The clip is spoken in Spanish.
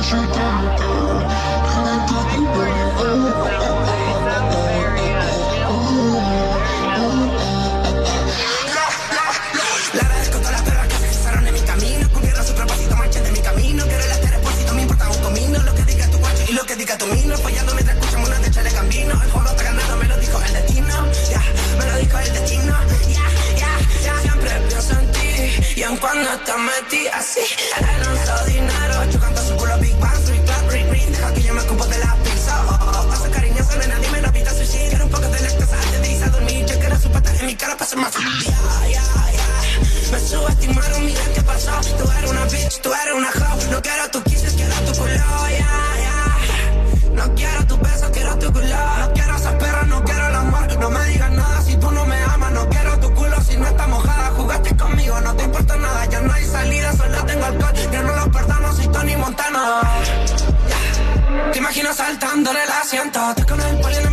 Le agradezco a todas las perras que se cruzaron en mi camino. Cumplieron su propósito, marchen de mi camino. Quiero el estereopósito, me importa un comino. Lo que diga tu guacho y lo que diga tu mino. Follando mientras escuchamos una de Chale Gambino. El juego está ganando, me lo dijo el destino. Ya, me lo dijo el destino. Ya, siempre pienso en ti. Y aun cuando te metí así, le lanzo dinero. Chocando su culo, Big Bang, 3 clap, ring. Deja que yo me ocupo de la pizza. Paso cariñoso, nena, dime, no pita sushi. Quiero un poco de lactosa antes de irse a dormir. Yo quiero su pata en mi cara para ser más feliz. Me subestimaron, mira qué pasó. Tú eres una bitch, tú eres una hoe. No quiero tus kisses, quiero tu culo, No quiero tu beso, quiero tu culo. No quiero esas perras, no quiero el amor. No me digas nada si tú no me amas. No quiero tu culo si no está mojada. Jugaste conmigo, no te importa nada. Ya no hay salida, solo tengo alcohol. Yo no lo perdono, soy Tony Montana. Te imagino saltándole el asiento. Te con el poli